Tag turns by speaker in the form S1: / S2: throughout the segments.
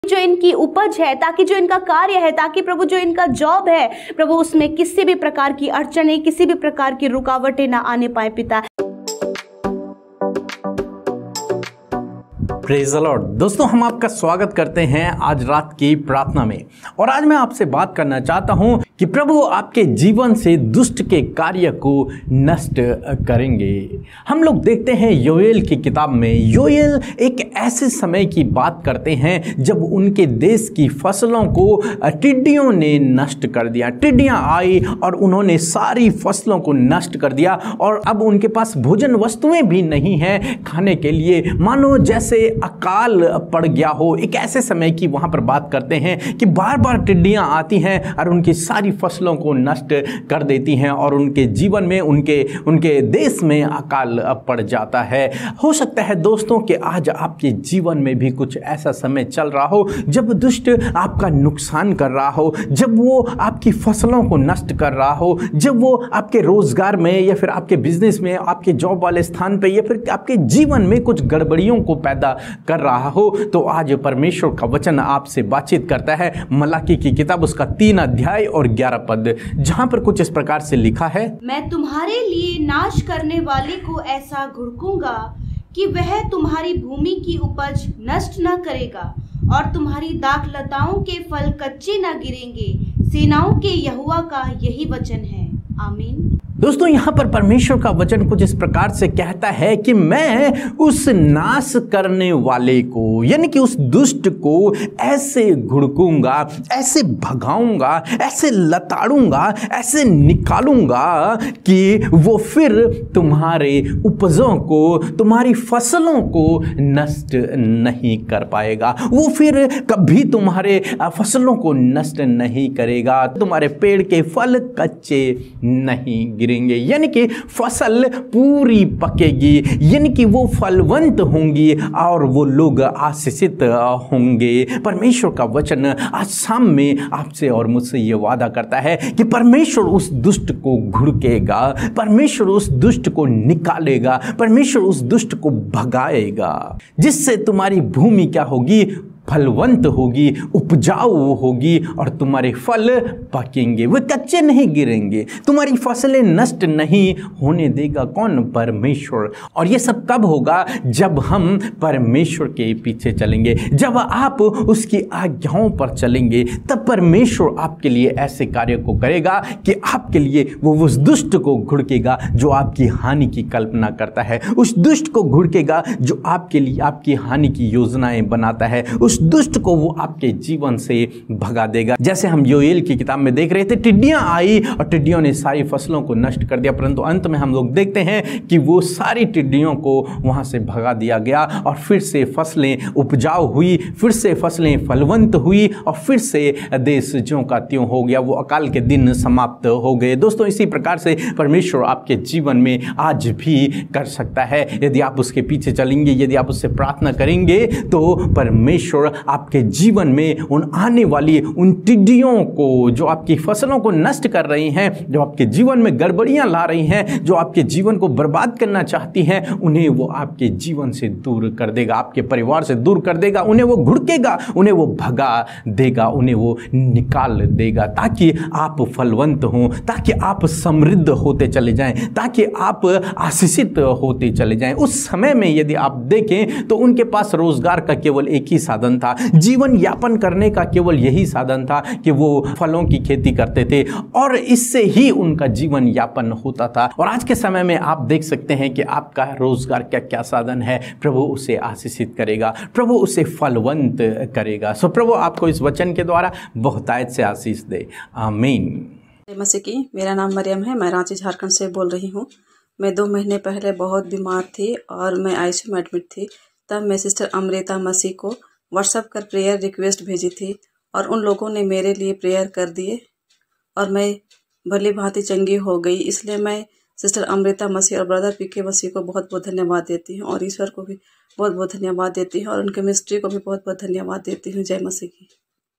S1: जो इनकी उपज है, ताकि जो इनका कार्य है, ताकि प्रभु जो इनका जॉब है प्रभु, उसमें किसी भी प्रकार की अड़चने, किसी भी प्रकार की रुकावटें ना आने पाए पिता।
S2: Praise the Lord. दोस्तों, हम आपका स्वागत करते हैं आज रात की प्रार्थना में। और आज मैं आपसे बात करना चाहता हूं कि प्रभु आपके जीवन से दुष्ट के कार्य को नष्ट करेंगे। हम लोग देखते हैं योएल की किताब में, योएल एक ऐसे समय की बात करते हैं जब उनके देश की फसलों को टिड्डियों ने नष्ट कर दिया। टिड्डियां आई और उन्होंने सारी फसलों को नष्ट कर दिया और अब उनके पास भोजन वस्तुएं भी नहीं हैं खाने के लिए, मानो जैसे अकाल पड़ गया हो। एक ऐसे समय की वहां पर बात करते हैं कि बार बार टिड्डियां आती हैं और उनकी सारी फसलों को नष्ट कर देती हैं और उनके जीवन में, उनके देश में अकाल पड़ जाता है। हो सकता है दोस्तों कि आज आपके जीवन में भी कुछ ऐसा समय चल रहा हो जब दुष्ट आपका नुकसान कर रहा हो, जब वो आपकी फसलों को नष्ट कर रहा हो, जब वो आपके रोजगार में या फिर आपके बिजनेस में, आपके जॉब वाले स्थान पे या फिर आपके जीवन में कुछ गड़बड़ियों को पैदा कर रहा हो। तो आज परमेश्वर का वचन आपसे बातचीत करता है मलाकी की किताब, उसका 3 अध्याय और 11 पद, जहां पर कुछ इस प्रकार से लिखा है, मैं
S1: तुम्हारे लिए नाश करने वाले को ऐसा घुड़कूंगा कि वह तुम्हारी भूमि की उपज नष्ट न करेगा और तुम्हारी दाख लताओं के फल कच्चे न गिरेंगे। सेनाओं के यहोवा का यही वचन है। आमीन।
S2: दोस्तों, यहाँ पर परमेश्वर का वचन कुछ इस प्रकार से कहता है कि मैं उस नाश करने वाले को, यानी कि उस दुष्ट को ऐसे घुड़कूंगा, ऐसे भगाऊंगा, ऐसे लताड़ूंगा, ऐसे निकालूंगा कि वो फिर तुम्हारे उपजों को, तुम्हारी फसलों को नष्ट नहीं कर पाएगा। वो फिर कभी तुम्हारे फसलों को नष्ट नहीं करेगा। तुम्हारे पेड़ के फल कच्चे नहीं गिरेंगे, यानी कि फसल पूरी पकेगी, यानी कि वो फलवंत होंगी और वो लोग आशीषित होंगे। परमेश्वर का वचन आज शाम में आपसे और मुझसे ये वादा करता है कि परमेश्वर उस दुष्ट को घुड़केगा, परमेश्वर उस दुष्ट को निकालेगा, परमेश्वर उस दुष्ट को भगाएगा, जिससे तुम्हारी भूमि क्या होगी? फलवंत होगी, उपजाऊ होगी और तुम्हारे फल पकेंगे, वे कच्चे नहीं गिरेंगे, तुम्हारी फसलें नष्ट नहीं होने देगा कौन? परमेश्वर। और ये सब कब होगा? जब हम परमेश्वर के पीछे चलेंगे, जब आप उसकी आज्ञाओं पर चलेंगे, तब परमेश्वर आपके लिए ऐसे कार्य को करेगा कि आपके लिए वो उस दुष्ट को घुड़केगा जो आपकी हानि की कल्पना करता है, उस दुष्ट को घुड़केगा जो आपके लिए आपकी हानि की योजनाएं बनाता है, उस दुष्ट को वो आपके जीवन से भगा देगा। जैसे हम योएल की किताब में देख रहे थे, टिड्डियां आई और टिड्डियों ने सारी फसलों को नष्ट कर दिया, परंतु अंत में हम लोग देखते हैं कि वो सारी टिड्डियों को वहां से भगा दिया गया और फिर से फसलें उपजाऊ हुई, फिर से फसलें फलवंत हुई और फिर से देश ज्यों का त्यों हो गया। वो अकाल के दिन समाप्त हो गए। दोस्तों, इसी प्रकार से परमेश्वर आपके जीवन में आज भी कर सकता है। यदि आप उसके पीछे चलेंगे, यदि आप उससे प्रार्थना करेंगे, तो परमेश्वर आपके जीवन में उन आने वाली उन टिड्डियों को, जो आपकी फसलों को नष्ट कर रही हैं, जो आपके जीवन में गड़बड़ियां ला रही हैं, जो आपके जीवन को बर्बाद करना चाहती हैं, उन्हें वो आपके जीवन से दूर कर देगा, आपके परिवार से दूर कर देगा, उन्हें वो घुड़केगा, उन्हें वो भगा देगा, उन्हें वो निकाल देगा, ताकि आप फलवंत हों, ताकि आप समृद्ध होते चले जाएं, ताकि आप आशीषित होते चले जाएं। उस समय में यदि आप देखें तो उनके पास रोजगार का केवल एक ही साधन था, जीवन यापन करने का केवल यही साधन था कि वो फलों की खेती करते थे और इससे ही उनका जीवन यापन होता था। और आज के समय में आप देख सकते हैं कि आपका रोजगार का क्या साधन है। प्रभु उसे आशीषित करेगा, प्रभु उसे फलवंत करेगा। सो प्रभु आपको इस वचन के द्वारा बहुतायत से आशीष दे। आमीन।
S3: मसीह की। मेरा नाम मरियम है, मैं रांची झारखंड से बोल रही हूँ। मैं 2 महीने पहले बहुत बीमार थी और मैं आईसीयू में एडमिट थी। तब मैं सिस्टर अमृता मसीह को व्हाट्सएप कर प्रेयर रिक्वेस्ट भेजी थी और उन लोगों ने मेरे लिए प्रेयर कर दिए और मैं भली भांति चंगी हो गई। इसलिए मैं सिस्टर अमृता मसीह और ब्रदर पीके मसीह को बहुत बहुत धन्यवाद देती हूँ और ईश्वर को भी बहुत बहुत धन्यवाद देती हूँ और उनके मिनिस्ट्री को भी बहुत बहुत धन्यवाद देती हूँ। जय मसीह की।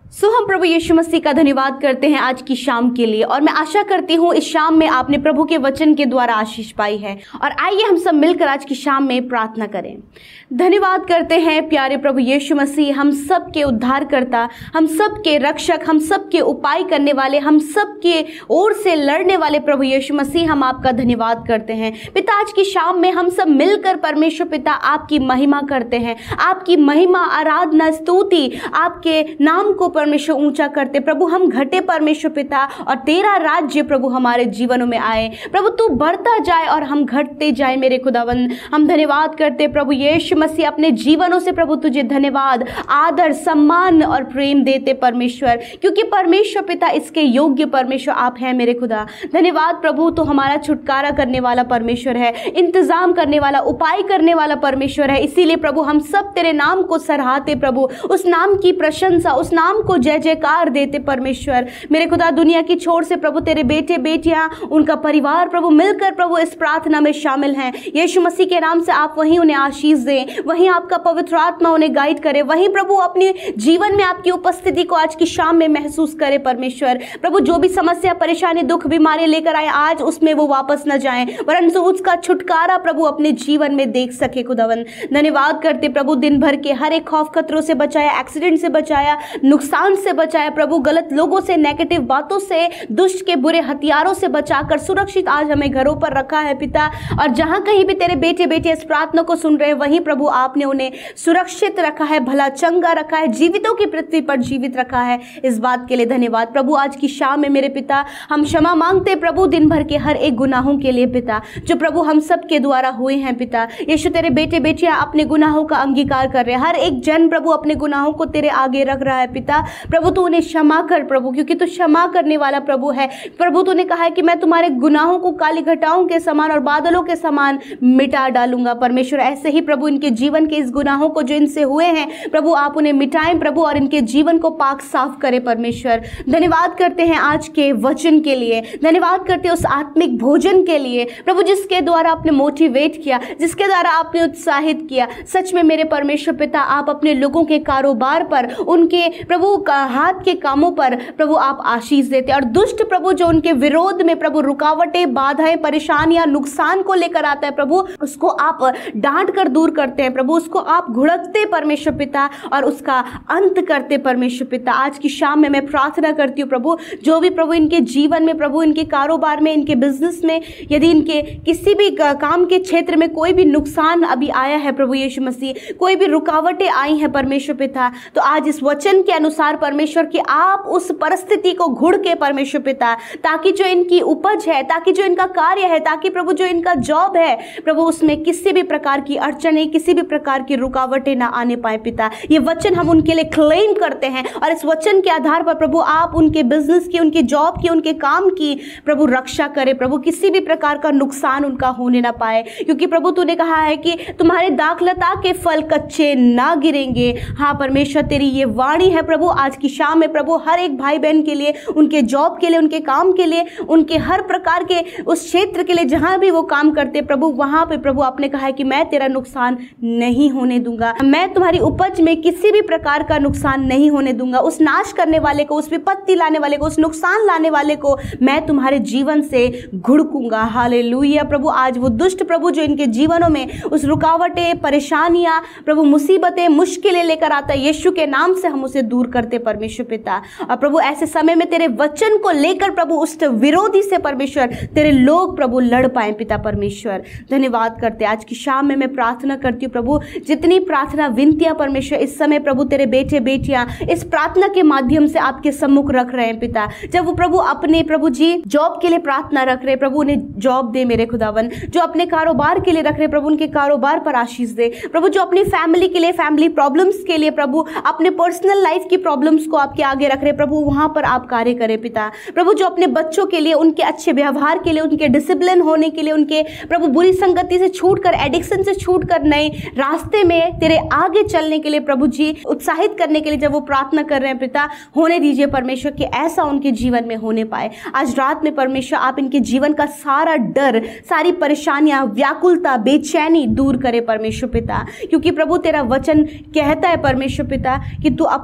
S1: हम प्रभु यीशु मसीह का धन्यवाद करते हैं आज की शाम के लिए, और मैं आशा करती हूँ इस शाम में आपने प्रभु के वचन के द्वारा आशीष पाई है। और आइए हम सब मिलकर आज की शाम में प्रार्थना करें। धन्यवाद करते हैं प्यारे प्रभु यीशु मसीह, हम सब के उद्धारकर्ता, हम सब के रक्षक, हम सब के उपाय करने वाले, हम सब के ओर से लड़ने वाले प्रभु यीशु मसीह, हम आपका धन्यवाद करते हैं पिता। आज की शाम में हम सब मिलकर परमेश्वर पिता आपकी महिमा करते हैं, आपकी महिमा, आराधना, स्तुति, आपके नाम को परमेश्वर ऊंचा करते प्रभु। हम घटे परमेश्वर पिता, और तेरा राज्य प्रभु हमारे जीवनों में आए प्रभु। तू बढ़ता जाए और हम घटते जाए मेरे खुदावन। हम धन्यवाद करते प्रभु यीशु मसीह, अपने जीवनों से प्रभु तुझे धन्यवाद, आदर, सम्मान और प्रेम देते परमेश्वर, क्योंकि परमेश्वर पिता इसके योग्य परमेश्वर आप हैं मेरे खुदा। धन्यवाद प्रभु, तो हमारा छुटकारा करने वाला परमेश्वर है, इंतजाम करने वाला, उपाय करने वाला परमेश्वर है। इसीलिए प्रभु हम सब तेरे नाम को सराहते प्रभु, उस नाम की प्रशंसा, उस नाम को जय जयकार देते परमेश्वर मेरे खुदा। दुनिया की छोर से प्रभु तेरे बेटे बेटियां, उनका परिवार प्रभु मिलकर प्रभु इस प्रार्थना में शामिल हैं। यीशु मसीह के नाम से आप वहीं उन्हें आशीष दें, वहीं आपका पवित्र आत्मा उन्हें गाइड करे, वहीं प्रभु अपने जीवन में आपकी उपस्थिति को आज की शाम में महसूस करे परमेश्वर। प्रभु जो भी समस्या, परेशानी, दुख, बीमारी लेकर आए आज उसमें वो वापस न जाएं, वरन उसका छुटकारा प्रभु अपने जीवन में देख सके खुदावन। धन्यवाद करते प्रभु, दिन भर के हर एक खौफ खतरों से बचाया, एक्सीडेंट से बचाया, नुकसान से बचाया प्रभु, गलत लोगों से, नेगेटिव बातों से, दुष्ट के बुरे हथियारों से बचाकर सुरक्षित आज हमें घरों पर रखा है पिता। और जहां कहीं भी तेरे बेटे बेटे इस प्रार्थना को सुन रहे हैं, वहीं प्रभु आपने उन्हें सुरक्षित रखा है, भला चंगा रखा है, जीवितों की पृथ्वी पर जीवित रखा है। इस बात के लिए धन्यवाद प्रभु। आज की शाम में मेरे पिता हम क्षमा मांगते प्रभु दिन भर के हर एक गुनाहों के लिए पिता, जो प्रभु हम सब के द्वारा हुए हैं पिता। यीशु तेरे बेटे बेटियां अपने गुनाहों का अंगीकार कर रहे हैं, हर एक जन प्रभु अपने गुनाहों को तेरे आगे रख रहा है पिता। प्रभु तू उन्हें क्षमा कर प्रभु, क्योंकि तू क्षमा करने वाला प्रभु है प्रभु। तूने कहा है कि मैं तुम्हारे गुनाहों को काली घटाओं के समान और बादलों के समान मिटा डालूंगा परमेश्वर। ऐसे ही प्रभु इनके जीवन के इस गुनाहों को जो इनसे हुए हैं प्रभु आप उन्हें मिटाएं प्रभु, और इनके जीवन को पाक साफ करें परमेश्वर। धन्यवाद करते हैं आज के वचन के लिए, धन्यवाद करते हैं उस आत्मिक भोजन के लिए प्रभु, जिसके द्वारा आपने मोटिवेट किया, जिसके द्वारा आपने उत्साहित किया। सच में मेरे परमेश्वर पिता आप अपने लोगों के कारोबार पर, उनके प्रभु का हाथ के कामों पर प्रभु आप आशीष देते, और दुष्ट प्रभु जो उनके विरोध में प्रभु रुकावटें, बाधाएं, परेशानियां, नुकसान को लेकर आता है प्रभु, उसको आप डांट कर दूर करते हैं प्रभु, उसको आप घुड़कते परमेश्वर पिता और उसका अंत करते परमेश्वर पिता। आज की शाम में मैं प्रार्थना करती हूँ प्रभु, जो भी प्रभु इनके जीवन में प्रभु, इनके कारोबार में, इनके बिजनेस में, यदि इनके किसी भी काम के क्षेत्र में कोई भी नुकसान अभी आया है प्रभु यीशु मसीह, कोई भी रुकावटें आई हैं परमेश्वर पिता, तो आज इस वचन के अनुसार परमेश्वर कि आप उस परिस्थिति को घुड़ के परमेश्वर पिता, ताकि जो इनकी उपज है, ताकि जो इनका कार्य है, ताकि प्रभु जो इनका जॉब है प्रभु उसमें किसी भी प्रकार की अड़चन, किसी भी प्रकार की रुकावटें ना आने पाए पिता। ये वचन हम उनके लिए क्लेम करते हैं, और इस वचन के आधार पर प्रभु आप उनके बिजनेस की, उनके जॉब की, उनके काम की प्रभु रक्षा करें प्रभु, किसी भी प्रकार का नुकसान उनका होने ना पाए, क्योंकि प्रभु तूने कहा है कि तुम्हारे दाखलता के फल कच्चे ना गिरेंगे। हाँ परमेश्वर तेरी ये वाणी है प्रभु। आज की शाम में प्रभु हर एक भाई बहन के लिए, उनके जॉब के लिए, उनके काम के लिए, उनके हर प्रकार के उस क्षेत्र के लिए जहां भी वो काम करते प्रभु, वहां पे प्रभु आपने कहा है कि मैं तेरा नुकसान नहीं होने दूंगा, मैं तुम्हारी उपज में किसी भी प्रकार का नुकसान नहीं होने दूंगा। उस नाश करने वाले को, उस विपत्ति लाने वाले को, उस नुकसान लाने वाले को मैं तुम्हारे जीवन से घुड़कूंगा। हालेलुया प्रभु। आज वो दुष्ट प्रभु जो इनके जीवनों में उस रुकावटें, परेशानियां प्रभु, मुसीबतें, मुश्किलें लेकर आता है, यीशु के नाम से हम उसे दूर करते परमेश्वर पिता। और प्रभु ऐसे समय में तेरे वचन को लेकर प्रभु उस विरोधी से परमेश्वर तेरे लोग प्रभु लड़ पाए पिता परमेश्वर। धन्यवाद करते आज की शाम में मैं प्रार्थना करती हूँ प्रभु, जितनी प्रार्थना विनतियां परमेश्वर इस समय प्रभु तेरे बेटे बेटियां इस प्रार्थना के माध्यम से आपके सम्मुख रख रहे हैं पिता, जब वो प्रभु अपने प्रभु जी जॉब के लिए प्रार्थना रख रहे प्रभु, उन्हें जॉब दे मेरे खुदावन, जो अपने कारोबार के लिए रख रहे प्रभु उनके कारोबार पर आशीष दे प्रभु, जो अपनी फैमिली के लिए, फैमिली प्रॉब्लम्स के लिए प्रभु, अपने पर्सनल लाइफ की प्रॉब्लम्स को आपके आगे रख रहे प्रभु, वहां पर आप कार्य करें पिता। प्रभु जो अपने बच्चों के लिए, उनके अच्छे व्यवहार के लिए, उनके डिसिप्लिन होने के लिए, उनके प्रभु बुरी संगति से छूटकर, एडिक्शन से छूटकर नए रास्ते में तेरे आगे चलने के लिए प्रभु जी उत्साहित करने के लिए जब वो प्रार्थना कर रहे हैं पिता, होने दीजिए परमेश्वर कि ऐसा उनके जीवन में होने पाए। आज रात में परमेश्वर आप इनके जीवन का सारा डर, सारी परेशानियां, व्याकुलता, बेचैनी दूर करे परमेश्वर पिता, क्योंकि प्रभु तेरा वचन कहता है परमेश्वर पिता कि तू अपने लोगों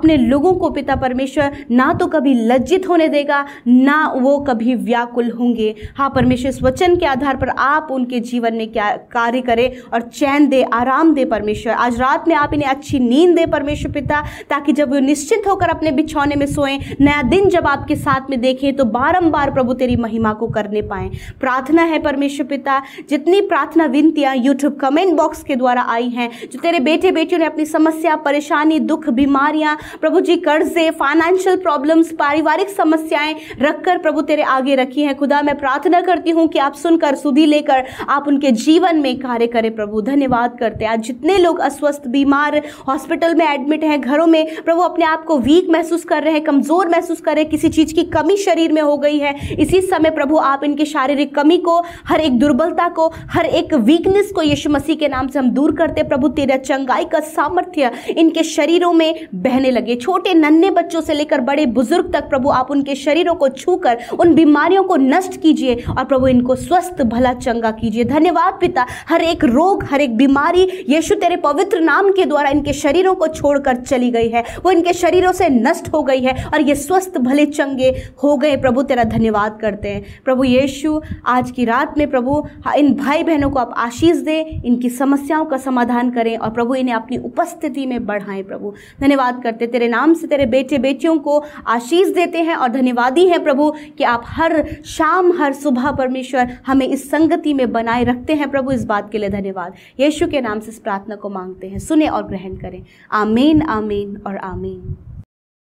S1: लोगों को पिता परमेश्वर ना तो कभी लज्जित होने देगा, ना वो कभी व्याकुल होंगे। हाँ परमेश्वर, इस वचन के आधार पर आप उनके जीवन में क्या कार्य करें और चैन दे, आराम दे परमेश्वर। आज रात में आप इन्हें अच्छी नींद दे परमेश्वर पिता, ताकि जब वो निश्चिंत होकर अपने बिछौने में सोएं, नया दिन जब आपके साथ में देखें तो बारंबार प्रभु तेरी महिमा को करने पाएं। प्रार्थना है परमेश्वर पिता, जितनी प्रार्थना विनतियां यूट्यूब कमेंट बॉक्स के द्वारा आई हैं, जो तेरे बेटे बेटियों ने अपनी समस्या, परेशानी, दुख, बीमारियां, प्रभु जी कर्जे, फाइनेंशियल प्रॉब्लम्स, पारिवारिक समस्याएं रखकर प्रभु तेरे आगे रखी हैं, खुदा मैं प्रार्थना करती हूं कि आप सुनकर, सुधि लेकर आप उनके जीवन में कार्य करें प्रभु। धन्यवाद करते हैं। आज जितने लोग अस्वस्थ, बीमार, हॉस्पिटल में एडमिट हैं, घरों में प्रभु अपने आप को वीक महसूस कर रहे हैं, कमजोर महसूस कर रहे हैं, किसी चीज की कमी शरीर में हो गई है, इसी समय प्रभु आप इनके शारीरिक कमी को, हर एक दुर्बलता को, हर एक वीकनेस को यीशु मसीह के नाम से हम दूर करते। प्रभु तेरा चंगाई का सामर्थ्य इनके शरीरों में बहने लगे। छोटे नन्हे बच्चों से लेकर बड़े बुजुर्ग तक प्रभु आप उनके शरीरों को छूकर उन बीमारियों को नष्ट कीजिए और प्रभु इनको स्वस्थ भला चंगा कीजिए। धन्यवाद पिता, हर एक रोग, हर एक बीमारी यीशु तेरे पवित्र नाम के द्वारा इनके शरीरों को छोड़कर चली गई है, वो इनके शरीरों से नष्ट हो गई है और ये स्वस्थ भले चंगे हो गए। प्रभु तेरा धन्यवाद करते हैं। प्रभु यीशु आज की रात में प्रभु इन भाई बहनों को आप आशीष दे, इनकी समस्याओं का समाधान करें और प्रभु इन्हें अपनी उपस्थिति में बढ़ाएं। प्रभु धन्यवाद करते, तेरे नाम से तेरे बेटे बेटियों को आशीष देते हैं और धन्यवादी हैं प्रभु कि आप हर शाम, हर सुबह परमेश्वर हमें इस संगति में बनाए रखते हैं। प्रभु इस बात के लिए धन्यवाद। यीशु के नाम से इस प्रार्थना को मांगते हैं, सुने और ग्रहण करें। आमीन, आमीन और आमीन।